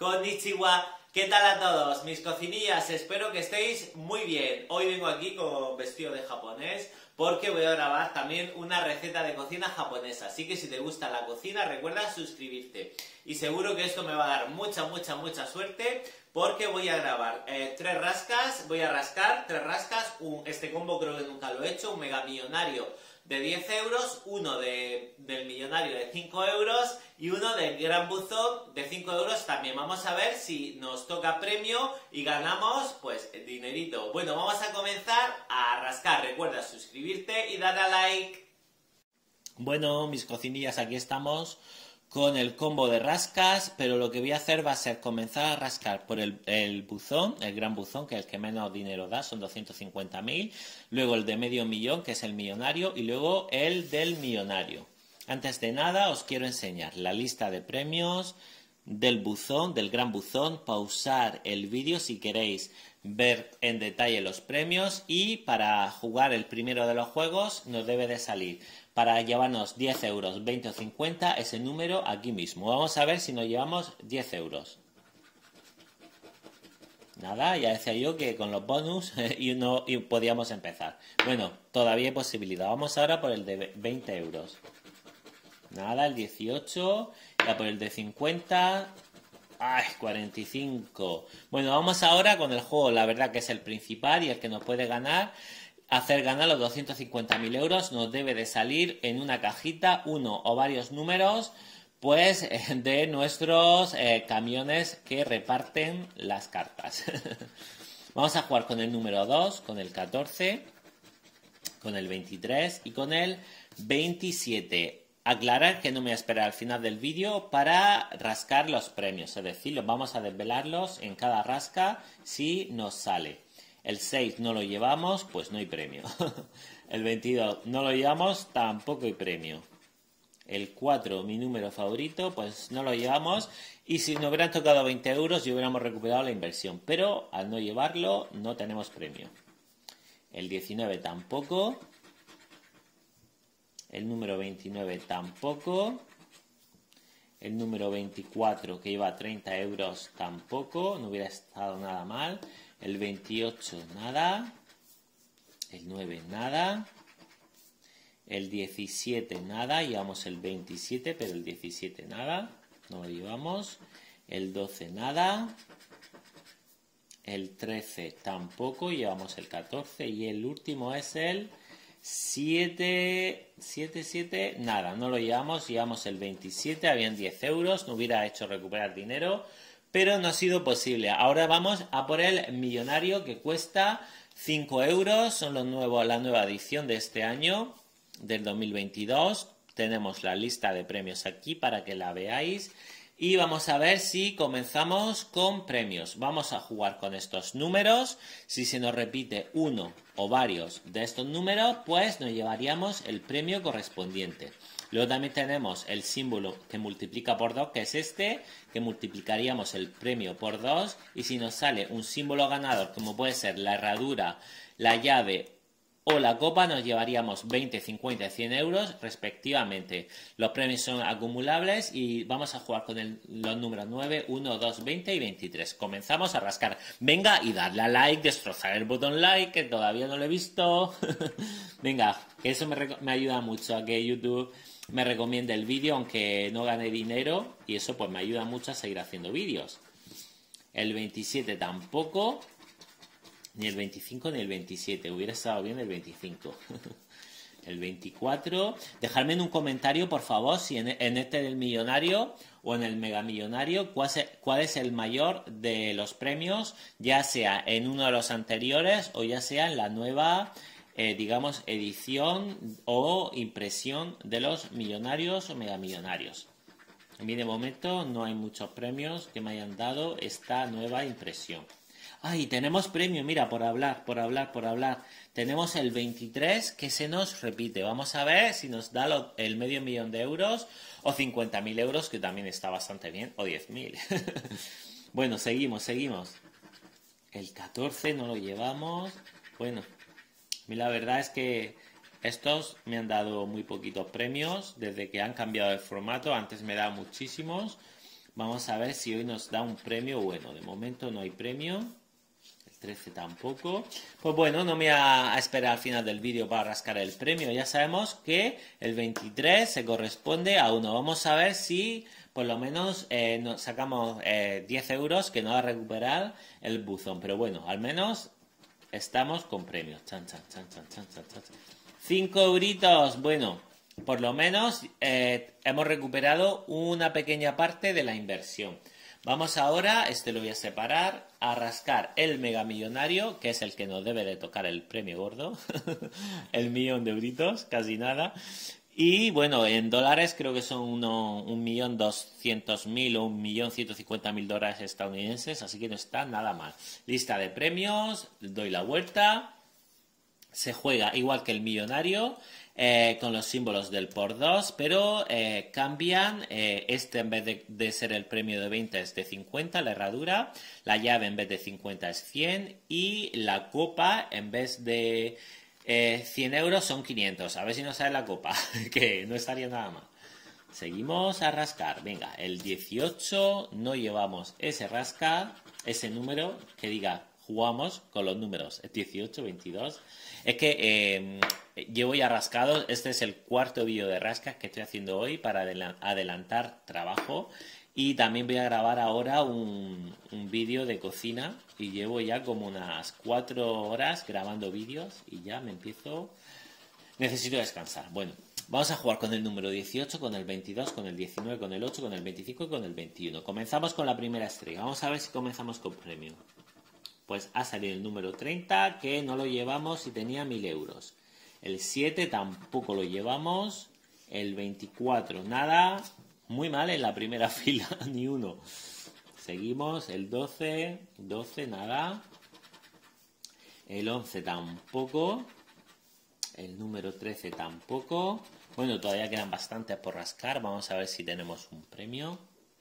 Konnichiwa, ¿qué tal a todos? Mis cocinillas, espero que estéis muy bien. Hoy vengo aquí con vestido de japonés porque voy a grabar también una receta de cocina japonesa. Así que si te gusta la cocina, recuerda suscribirte. Y seguro que esto me va a dar mucha suerte porque voy a grabar tres rascas, voy a rascar tres rascas. Este combo creo que nunca lo he hecho, un mega millonario de 10 euros, uno del millonario de 5 euros y uno del gran buzón de 5 euros también. Vamos a ver si nos toca premio y ganamos pues dinerito. Bueno, vamos a comenzar a rascar. Recuerda suscribirte y darle a like. Bueno, mis cocinillas, aquí estamos con el combo de rascas, pero lo que voy a hacer va a ser comenzar a rascar por el buzón, el gran buzón, que es el que menos dinero da, son 250.000, luego el de medio millón, que es el millonario, y luego el del millonario. Antes de nada, os quiero enseñar la lista de premios del buzón, del gran buzón, pausar el vídeo si queréis ver en detalle los premios, y para jugar el primero de los juegos nos debe de salir para llevarnos 10 euros, 20 o 50 ese número aquí mismo. Vamos a ver si nos llevamos 10 euros. Nada, ya decía yo que con los bonus y podíamos empezar. Bueno, todavía hay posibilidad. Vamos ahora por el de 20 euros. Nada, el 18, ya por el de 50... ¡Ay, 45! Bueno, vamos ahora con el juego, la verdad que es el principal y el que nos puede ganar. Hacer ganar los 250.000 euros. Nos debe de salir en una cajita uno o varios números pues de nuestros camiones que reparten las cartas. Vamos a jugar con el número 2, con el 14, con el 23 y con el 27. Aclarar que no me voy a esperar al final del vídeo para rascar los premios, es decir, vamos a desvelarlos en cada rasca si nos sale. El 6 no lo llevamos, pues no hay premio. El 22 no lo llevamos, tampoco hay premio. El 4, mi número favorito, pues no lo llevamos. Y si nos hubieran tocado 20 euros, ya hubiéramos recuperado la inversión. Pero al no llevarlo, no tenemos premio. El 19 tampoco. El número 29 tampoco. El número 24, que iba a 30 euros, tampoco. No hubiera estado nada mal. El 28, nada. El 9, nada. El 17, nada. Llevamos el 27, pero el 17, nada. No lo llevamos. El 12, nada. El 13, tampoco. Llevamos el 14. Y el último es el 7, nada. No lo llevamos. Llevamos el 27. Habían 10 euros. No hubiera hecho recuperar dinero, pero no ha sido posible. Ahora vamos a por el millonario, que cuesta 5 euros. Son la nueva edición de este año, del 2022. Tenemos la lista de premios aquí para que la veáis. Y vamos a ver si comenzamos con premios. Vamos a jugar con estos números. Si se nos repite uno o varios de estos números, pues nos llevaríamos el premio correspondiente. Luego también tenemos el símbolo que multiplica por 2, que es este, que multiplicaríamos el premio por 2. Y si nos sale un símbolo ganador, como puede ser la herradura, la llave o la copa, nos llevaríamos 20, 50 y 100 euros respectivamente. Los premios son acumulables y vamos a jugar con los números 9, 1, 2, 20 y 23. Comenzamos a rascar. Venga, y darle a like, destrozar el botón like, que todavía no lo he visto. Venga, que eso me ayuda mucho a que YouTube me recomiende el vídeo, aunque no gane dinero, y eso pues me ayuda mucho a seguir haciendo vídeos. El 27 tampoco. Ni el 25 ni el 27. Hubiera estado bien el 25. El 24. Dejadme en un comentario, por favor, si en este del millonario o en el megamillonario, cuál es el mayor de los premios, ya sea en uno de los anteriores o ya sea en la nueva, digamos, edición o impresión de los millonarios o megamillonarios. A mí de momento no hay muchos premios que me hayan dado esta nueva impresión. ¡Ay! Tenemos premio, mira, por hablar. Tenemos el 23 que se nos repite. Vamos a ver si nos da el medio millón de euros o 50.000 euros, que también está bastante bien, o 10.000. Bueno, seguimos. El 14 no lo llevamos. Bueno, a mí la verdad es que estos me han dado muy poquitos premios desde que han cambiado el formato. Antes me daban muchísimos. Vamos a ver si hoy nos da un premio bueno. De momento no hay premio. El 13 tampoco. Pues bueno, no me voy a esperar al final del vídeo para rascar el premio. Ya sabemos que el 23 se corresponde a 1. Vamos a ver si por lo menos nos sacamos 10 euros que nos va a recuperar el buzón. Pero bueno, al menos estamos con premios. Chan, chan, chan, chan, chan, chan, chan. 5 euritos. Bueno, por lo menos hemos recuperado una pequeña parte de la inversión. Vamos ahora, lo voy a separar, a rascar el mega millonario, que es el que nos debe de tocar el premio gordo. El 1.000.000 de euritos, casi nada. Y bueno, en dólares creo que son 1.200.000 o 1.150.000 dólares estadounidenses, así que no está nada mal. Lista de premios, doy la vuelta. Se juega igual que el millonario, con los símbolos del por 2, pero cambian. En vez de ser el premio de 20 es de 50, la herradura. La llave en vez de 50 es 100 y la copa en vez de 100 euros son 500. A ver si nos sale la copa, que no estaría nada mal. Seguimos a rascar. Venga, el 18 no llevamos ese número que diga jugamos con los números 18, 22. Es que llevo ya rascado. Este es el cuarto vídeo de rascas que estoy haciendo hoy para adelantar trabajo. Y también voy a grabar ahora un vídeo de cocina. Y llevo ya como unas 4 horas grabando vídeos. Y ya me empiezo... Necesito descansar. Bueno, vamos a jugar con el número 18, con el 22, con el 19, con el 8, con el 25 y con el 21. Comenzamos con la primera estrella. Vamos a ver si comenzamos con premio. Pues ha salido el número 30, que no lo llevamos y tenía 1.000 euros. El 7 tampoco lo llevamos. El 24, nada. Muy mal en la primera fila, ni uno. Seguimos. El 12, nada. El 11 tampoco. El número 13 tampoco. Bueno, todavía quedan bastantes por rascar. Vamos a ver si tenemos un premio.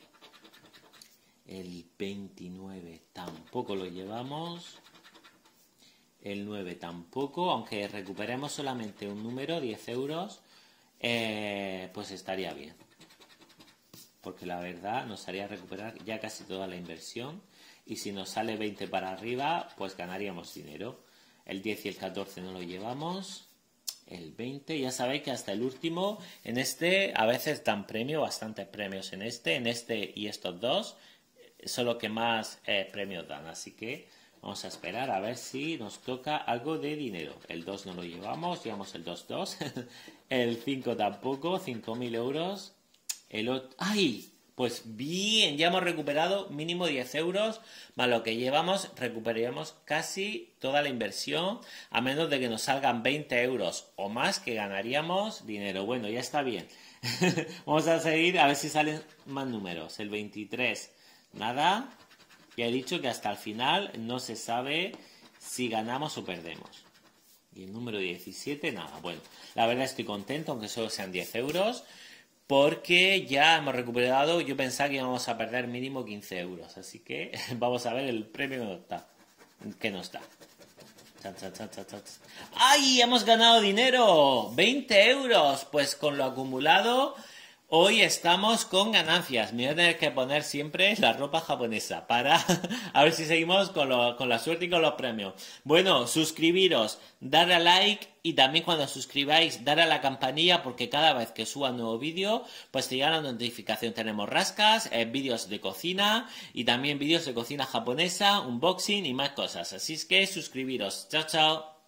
El 29 tampoco lo llevamos. El 9 tampoco. Aunque recuperemos solamente un número, 10 euros, pues estaría bien. Porque la verdad nos haría recuperar ya casi toda la inversión. Y si nos sale 20 para arriba, pues ganaríamos dinero. El 10 y el 14 no lo llevamos. El 20, ya sabéis que hasta el último, en este a veces dan premio, bastantes premios en este y estos dos. Son los que más premios dan, así que vamos a esperar a ver si nos toca algo de dinero. El 2 no lo llevamos el 2. El 5 tampoco, 5.000 euros. El 8, ¡ay! Pues bien, ya hemos recuperado mínimo 10 euros, más lo que llevamos, recuperaríamos casi toda la inversión, a menos de que nos salgan 20 euros o más, que ganaríamos dinero. Bueno, ya está bien. Vamos a seguir a ver si salen más números. El 23... nada, ya he dicho que hasta el final no se sabe si ganamos o perdemos. Y el número 17, nada. Bueno, la verdad estoy contento, aunque solo sean 10 euros, porque ya hemos recuperado. Yo pensaba que íbamos a perder mínimo 15 euros, así que vamos a ver el premio que nos da. Chan, chan, chan, chan, chan. ¡Ay! ¡Hemos ganado dinero! ¡20 euros! Pues con lo acumulado... hoy estamos con ganancias. Me voy a tener que poner siempre la ropa japonesa para a ver si seguimos con la suerte y con los premios. Bueno, suscribiros, darle a like y también cuando suscribáis, dar a la campanilla porque cada vez que suba un nuevo vídeo, pues te llega la notificación. Tenemos rascas, vídeos de cocina y también vídeos de cocina japonesa, unboxing y más cosas. Así es que suscribiros. Chao, chao.